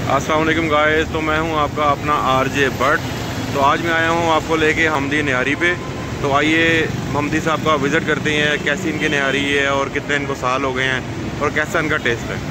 अस्सलाम वालेकुम गाइस। तो मैं हूं आपका अपना आरजे बट। तो आज मैं आया हूं आपको लेके हमदी निहारी पे। तो आइए हमदी साहब का विज़िट करते हैं, कैसी इनकी निहारी है और कितने इनको साल हो गए हैं और कैसा इनका टेस्ट है।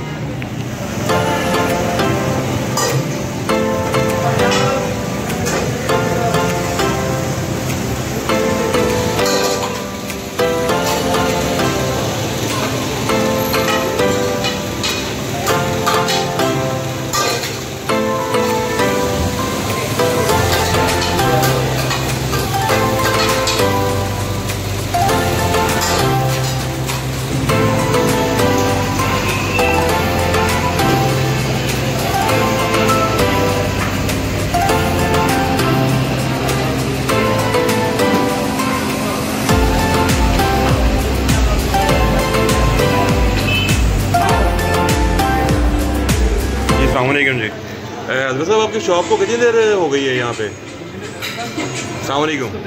अस्सलामुअलैकुम जी। हज़रत साहब आपकी शॉप को कितनी देर हो गई है यहाँ पे? अस्सलामुअलैकुम।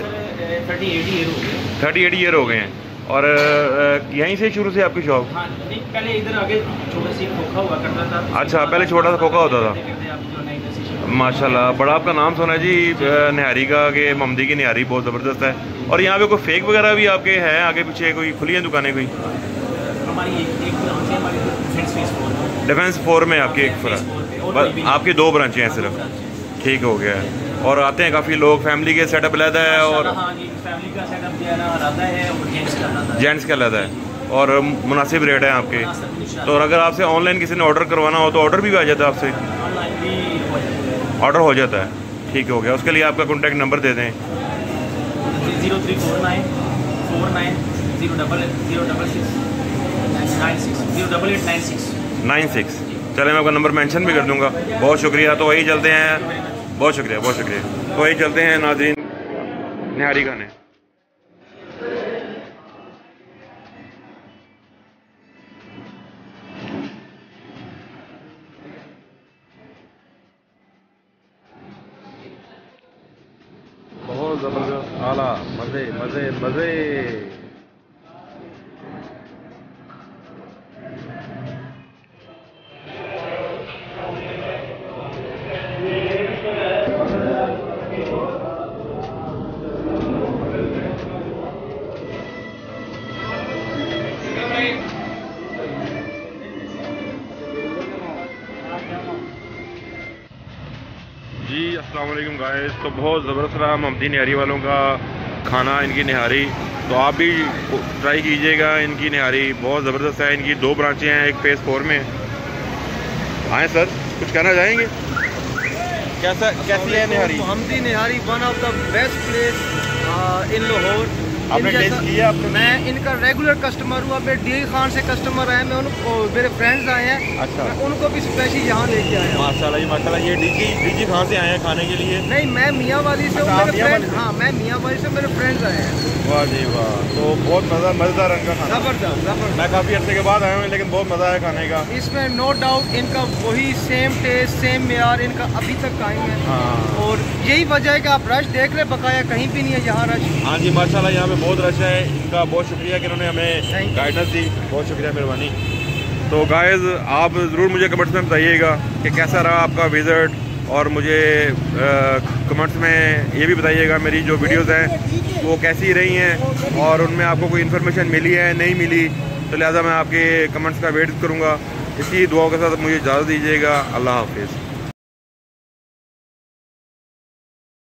38 ईयर हो गए हैं। और यहीं से शुरू से आपकी शॉप? हाँ, पहले इधर आगे छोटा सी खोखा हुआ करता था। अच्छा, पहले छोटा सा खोखा होता था। माशाल्लाह, बड़ा आपका नाम सुना है जी निहारी का, कि हमदी की निहारी बहुत ज़बरदस्त है। और यहाँ पे कोई फेक वगैरह भी आपके हैं आगे पीछे, कोई खुली हैं दुकानें कोई? हमारी डिफेंस 4 में आपकी एक आपकी 2 ब्रांचें हैं सिर्फ। ठीक हो गया है। और आते हैं काफ़ी लोग, फैमिली के सेटअप अलग है और फैमिली का सेटअप जो है ना अलग है और जेंट्स का अलग है और मुनासिब रेट है आपके। तो अगर आपसे ऑनलाइन किसी ने ऑर्डर करवाना हो तो ऑर्डर भी आ जाता है आपसे? ऑर्डर हो जाता है। ठीक हो गया। उसके लिए आपका कॉन्टैक्ट नंबर दे दें। 0349 9896। चले, मैं आपका नंबर मेंशन भी कर दूंगा। बहुत शुक्रिया। तो वही चलते हैं। बहुत शुक्रिया, बहुत शुक्रिया। तो वही चलते हैं नाज़रीन निहारी खाने। बहुत ज़बरदस्त, आला, मज़े मज़े मज़े। जी अस्सलाम वालेकुम गाइस। तो बहुत ज़बरदस्त रहा हमदी निहारी वालों का खाना, इनकी निहारी। तो आप भी ट्राई कीजिएगा, इनकी निहारी बहुत ज़बरदस्त है। इनकी 2 ब्रांचें हैं, एक फेज़ 4 में। आए सर, कुछ कहना चाहेंगे? कैसी है निहारी? हमदी nihari one of the best place in Lahore. आपने टेस्ट किया? मैं इनका रेगुलर कस्टमर हूँ। अभी डी खान से कस्टमर आए, मैं उनको, मेरे फ्रेंड्स आए हैं। अच्छा, मैं उनको भी स्पेशल यहाँ लेके आया। माशाल्लाह जी, माशाल्लाह। ये डीजी खान से आए हैं खाने के लिए? नहीं, मैं मियाँ वाली से हूँ। मेरे फ्रेंड, हाँ, मैं मियाँ वाली से, मेरे फ्रेंड्स आए हैं। वाह जी वाह। तो बहुत मज़ेदार रंग का खाना। जबरदस्त। मैं काफ़ी अर्से के बाद आया हूँ, लेकिन बहुत मज़ा आया खाने का। इसमें नो डाउट इनका वही सेम टेस्ट, सेम मेयार इनका अभी तक कायम है। हाँ। और यही वजह है कि आप रश देख रहे, बकाया कहीं भी नहीं है यहाँ रश। हाँ जी माशाल्लाह, यहाँ पे बहुत रश है। इनका बहुत शुक्रिया कि इन्होंने हमें गाइडेंस दी। बहुत शुक्रिया, मेहरबानी। तो गाइस, आप ज़रूर मुझे कमेंट्स में बताइएगा कि कैसा रहा आपका विज़िट। और मुझे कमेंट्स में ये भी बताइएगा मेरी जो वीडियोस हैं वो कैसी रही हैं और उनमें आपको कोई इन्फॉर्मेशन मिली है नहीं मिली। तो लिहाजा मैं आपके कमेंट्स का वेट करूँगा। इसी दुआओं के साथ मुझे इजाज़त दीजिएगा। अल्लाह हाफिज़।